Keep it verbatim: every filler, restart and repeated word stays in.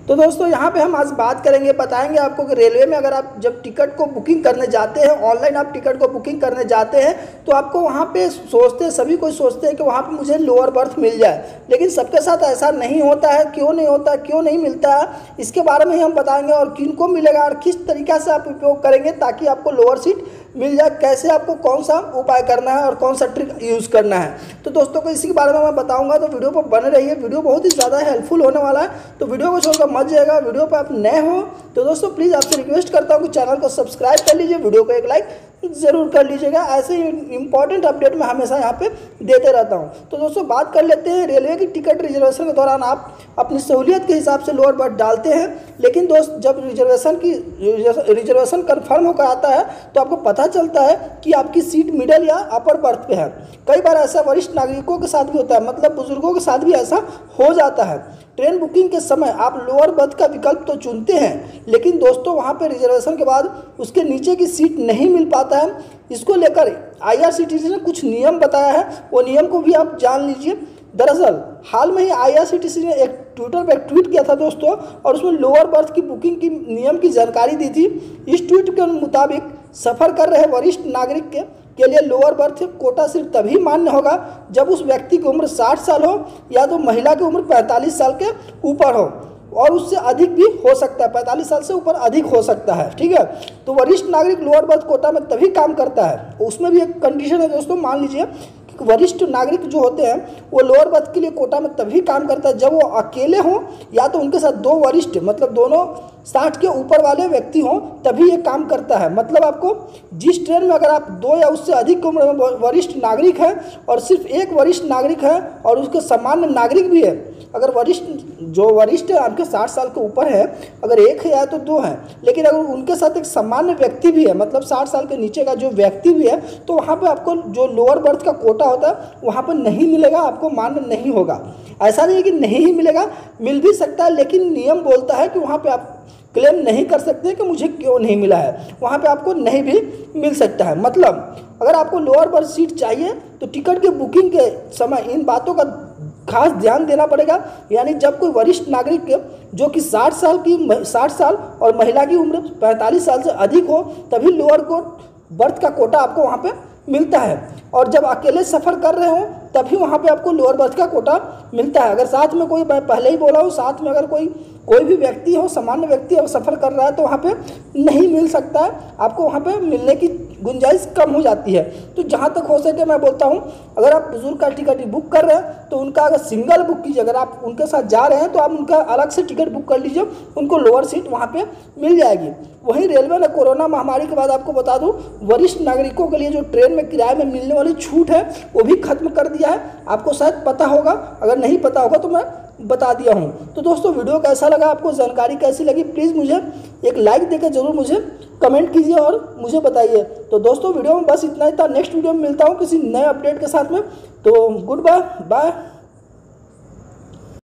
तो दोस्तों यहाँ पे हम आज बात करेंगे, बताएंगे आपको कि रेलवे में अगर आप जब टिकट को बुकिंग करने जाते हैं, ऑनलाइन आप टिकट को बुकिंग करने जाते हैं तो आपको वहाँ पे सोचते हैं, सभी कोई सोचते हैं कि वहाँ पे मुझे लोअर बर्थ मिल जाए, लेकिन सबके साथ ऐसा नहीं होता है। क्यों नहीं होता, क्यों नहीं मिलता है, इसके बारे में ही हम बताएंगे और किनको मिलेगा और किस तरीक़ा से आप उपयोग करेंगे ताकि आपको लोअर सीट मिल जाए, कैसे आपको कौन सा उपाय करना है और कौन सा ट्रिक यूज़ करना है। तो दोस्तों को इसी के बारे में मैं बताऊंगा, तो वीडियो पर बने रहिए। वीडियो बहुत ही ज़्यादा हेल्पफुल होने वाला है, तो वीडियो को छोड़कर मत जाएगा। वीडियो पर आप नए हो तो दोस्तों प्लीज़ आपसे रिक्वेस्ट करता हूँ कि चैनल को सब्सक्राइब कर लीजिए, वीडियो को एक लाइक ज़रूर कर लीजिएगा। ऐसे ही इंपॉर्टेंट अपडेट मैं हमेशा यहाँ पे देते रहता हूँ। तो दोस्तों बात कर लेते हैं, रेलवे की टिकट रिजर्वेशन के दौरान आप अपनी सहूलियत के हिसाब से लोअर बर्थ डालते हैं, लेकिन दोस्त जब रिजर्वेशन की रिजर्वेशन कन्फर्म होकर आता है तो आपको पता चलता है कि आपकी सीट मिडल या अपर बर्थ पे है। कई बार ऐसा वरिष्ठ नागरिकों के साथ भी होता है, मतलब बुजुर्गों के साथ भी ऐसा हो जाता है। ट्रेन बुकिंग के समय आप लोअर बर्थ का विकल्प तो चुनते हैं, लेकिन दोस्तों वहाँ पे रिजर्वेशन के बाद उसके नीचे की सीट नहीं मिल पाता है। इसको लेकर आईआरसीटीसी ने कुछ नियम बताया है, वो नियम को भी आप जान लीजिए। दरअसल हाल में ही आईआरसीटीसी ने एक ट्विटर पर एक ट्वीट किया था दोस्तों, और उसमें लोअर बर्थ की बुकिंग की नियम की जानकारी दी थी। इस ट्वीट के मुताबिक सफ़र कर रहे वरिष्ठ नागरिक के के लिए लोअर बर्थ कोटा सिर्फ तभी मान्य होगा जब उस व्यक्ति की उम्र साठ साल हो या तो महिला की उम्र पैंतालीस साल के ऊपर हो, और उससे अधिक भी हो सकता है, पैंतालीस साल से ऊपर अधिक हो सकता है। ठीक है, तो वरिष्ठ नागरिक लोअर बर्थ कोटा में तभी काम करता है। उसमें भी एक कंडीशन है दोस्तों, मान लीजिए कि वरिष्ठ नागरिक जो होते हैं वो लोअर बर्थ के लिए कोटा में तभी काम करता है जब वो अकेले हों या तो उनके साथ दो वरिष्ठ, मतलब दोनों साठ के ऊपर वाले व्यक्ति हों, तभी ये काम करता है। मतलब आपको जिस ट्रेन में अगर आप दो या उससे अधिक उम्र में वरिष्ठ नागरिक हैं और सिर्फ एक वरिष्ठ नागरिक है और उसके सामान्य नागरिक भी है, अगर वरिष्ठ जो वरिष्ठ है आपके साठ साल के ऊपर है, अगर एक है या तो दो हैं, लेकिन अगर उनके साथ एक सामान्य व्यक्ति भी है, मतलब साठ साल के नीचे का जो व्यक्ति भी है, तो वहाँ पे आपको जो लोअर बर्थ का कोटा होता है वहाँ पर नहीं मिलेगा, आपको मान्य नहीं होगा। ऐसा नहीं है कि नहीं ही मिलेगा, मिल भी सकता है, लेकिन नियम बोलता है कि वहाँ पर आप क्लेम नहीं कर सकते कि मुझे क्यों नहीं मिला है, वहाँ पे आपको नहीं भी मिल सकता है। मतलब अगर आपको लोअर बर्थ सीट चाहिए तो टिकट के बुकिंग के समय इन बातों का खास ध्यान देना पड़ेगा। यानी जब कोई वरिष्ठ नागरिक जो कि साठ साल की साठ साल और महिला की उम्र पैंतालीस साल से अधिक हो तभी लोअर को बर्थ का कोटा आपको वहाँ पे मिलता है, और जब अकेले सफ़र कर रहे हो तभी वहाँ पे आपको लोअर बर्थ का कोटा मिलता है। अगर साथ में कोई, मैं पहले ही बोला हूँ, साथ में अगर कोई कोई भी व्यक्ति हो, सामान्य व्यक्ति अब सफ़र कर रहा है तो वहाँ पे नहीं मिल सकता है, आपको वहाँ पे मिलने की गुंजाइश कम हो जाती है। तो जहाँ तक हो सके मैं बोलता हूँ, अगर आप बुजुर्ग का टिकट बुक कर रहे हैं तो उनका अगर सिंगल बुक कीजिए, अगर आप उनके साथ जा रहे हैं तो आप उनका अलग से टिकट बुक कर लीजिए, उनको लोअर सीट वहाँ पर मिल जाएगी। वहीं रेलवे ने कोरोना महामारी के बाद आपको बता दूं, वरिष्ठ नागरिकों के लिए जो ट्रेन में किराए में मिलने वाली छूट है वो भी खत्म कर दिया है। आपको शायद पता होगा, अगर नहीं पता होगा तो मैं बता दिया हूँ। तो दोस्तों वीडियो कैसा लगा, आपको जानकारी कैसी लगी, प्लीज़ मुझे एक लाइक देकर जरूर मुझे कमेंट कीजिए और मुझे बताइए। तो दोस्तों वीडियो में बस इतना ही था, नेक्स्ट वीडियो में मिलता हूँ किसी नए अपडेट के साथ में। तो गुड बाय बाय।